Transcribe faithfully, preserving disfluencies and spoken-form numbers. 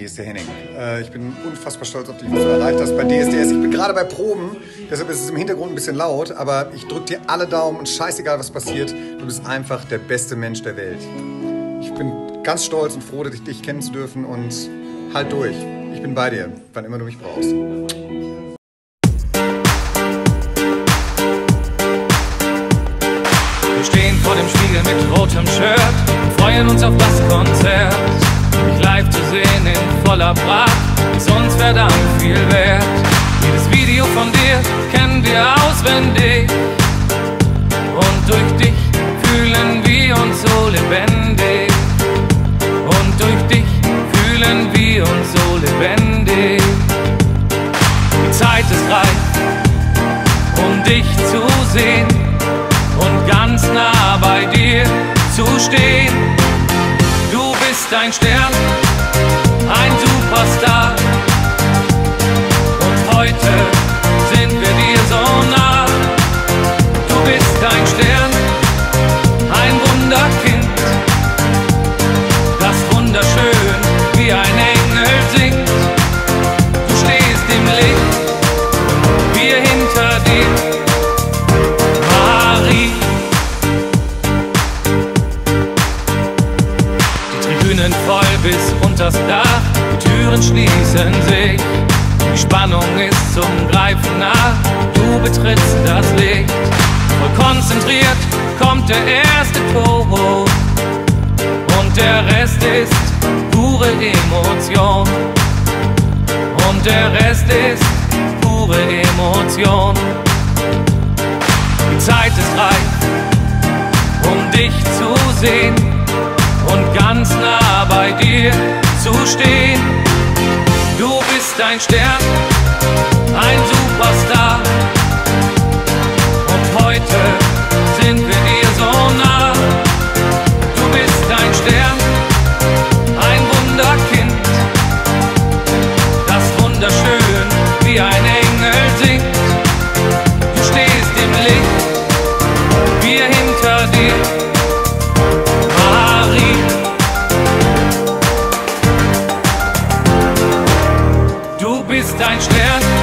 hier ist der Henning. Äh, ich bin unfassbar stolz auf dich, was du erreicht hast bei D S D S. Ich bin gerade bei Proben, deshalb ist es im Hintergrund ein bisschen laut, aber ich drücke dir alle Daumen und scheißegal, was passiert. Du bist einfach der beste Mensch der Welt. Ich bin ganz stolz und froh, dich, dich kennen zu dürfen und halt durch. Ich bin bei dir, wann immer du mich brauchst. Wir stehen vor dem Spiegel mit rotem Shirt und freuen uns auf das Konzert. Mich live zu sehen in voller Pracht ist uns verdammt viel wert. Jedes Video von dir kennen wir auswendig und durch dich fühlen wir uns so lebendig. Und durch dich fühlen wir uns so lebendig. Die Zeit ist reif, um dich zu sehen und ganz nah bei dir zu stehen. Du bist ein Stern, ein Superstar und heute sind wir dir so nah. Du bist ein Stern, ein Wunderkind, das wunderschön wie ein Engel singt. Du stehst im Licht, wir hinter dir. Voll bis unters Dach, die Türen schließen sich. Die Spannung ist zum Greifen nah, du betrittst das Licht. Voll konzentriert kommt der erste Ton und der Rest ist pure Emotion. Und der Rest ist pure Emotion. Die Zeit ist reif, um dich zu sehen und ganz nah bei dir zu stehen. Du bist ein Stern, ein Superstar und heute sind wir dir so nah. Du bist ein Stern, ein Wunderkind, das wunderschön wie ein Engel singt. Du stehst im Licht, wir hinter dir. Du bist ein Stern,